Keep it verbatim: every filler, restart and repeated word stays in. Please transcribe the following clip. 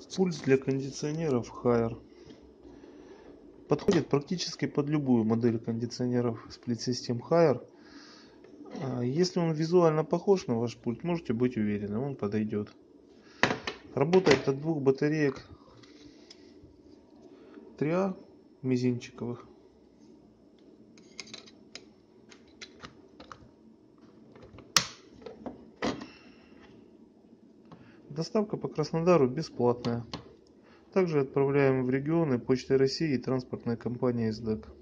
Пульт для кондиционеров Haier. Подходит практически под любую модель кондиционеров Split System Haier. Если он визуально похож на ваш пульт, можете быть уверены, он подойдет. Работает от двух батареек три А мизинчиковых. Доставка по Краснодару бесплатная. Также отправляем в регионы Почтой России и транспортной компании СДЭК.